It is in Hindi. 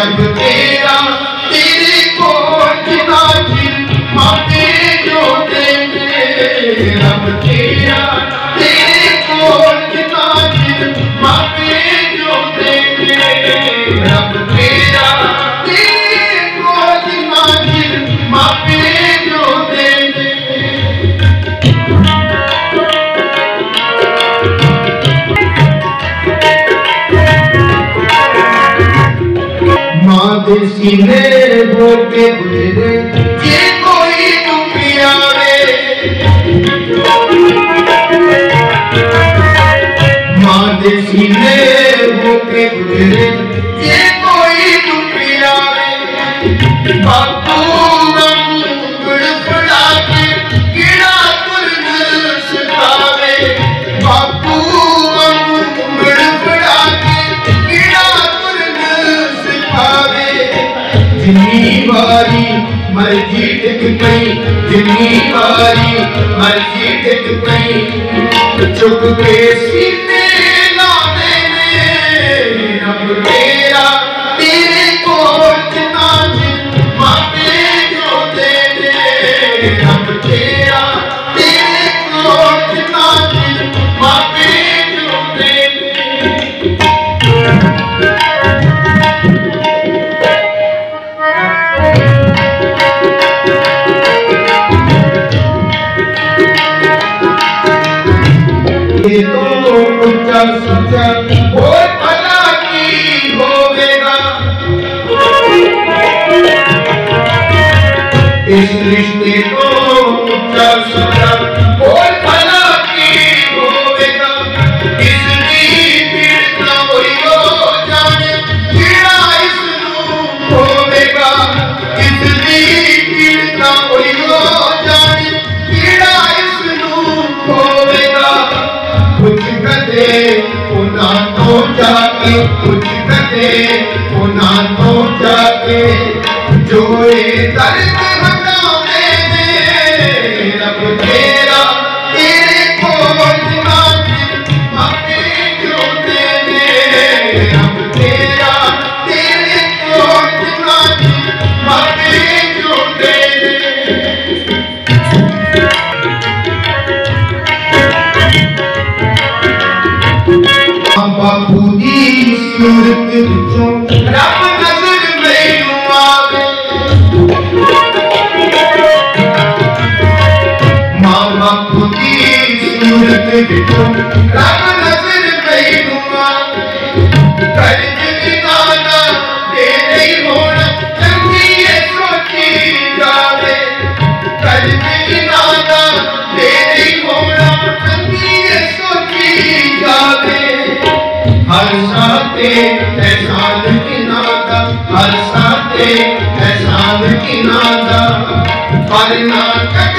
रब तेरा तेरे को जितना चिर मांगे जो देंगे। रब तेरा तेरे को जितना चिर मांगे जो देंगे। रब तेरा तेरे को जितना चिर मांगे जो देंगे। माँ दे सीने होके गुजरे जे कोई दुखी आवे। माँ दे सीने होके गुजरे जे कोई दुखी आवे। बापू अंगड़ फड़ा के कीड़ा तुरन सिखावे। बापू अंगड़ फड़ा के कीड़ा तुरन सिखावे। जिन्नी बारी मर्जी टिक पई, जिन्नी बारी मर्जी टिक पई, चुप के सीने लाने ने। रब तेरा तेरे को जितना चिर मांगे जो दे दे। रब तेरा तेरे को जितना चिर मांगे जो दे दे। ये तो ऊंचा सोचा और भला की होवेगा। इस रिश्ते को ऊंचा सोचा और भला की होवेगा। इसकी पीड़िता कोई हो जाने कीड़ा इसनू होवेगा। इसकी पीड़िता कोई हो जाने कीड़ा इसनू होवेगा। कुछ कदे उना तो जाके, कुछ कदे उना तो जाके, जो ये दर्द हटाने दे। रब तेरा तेरे को जितना चिर मांगे जो दे दे। रब तेरा तेरे को जितना चिर मांगे जो दे दे। बापू दी सूरत विचों रब नजर मैनू आवे। मां बापू दी सूरत विचों रब नजर मैनू आवे। कर्ज निकाला दे नहीं होना चंगी सोची जावे। कर्ज निकाला दे नहीं होना चंगी सोची जावे। हर साथे एहसान की नादा, हर साथे एहसान की नादा, पर ना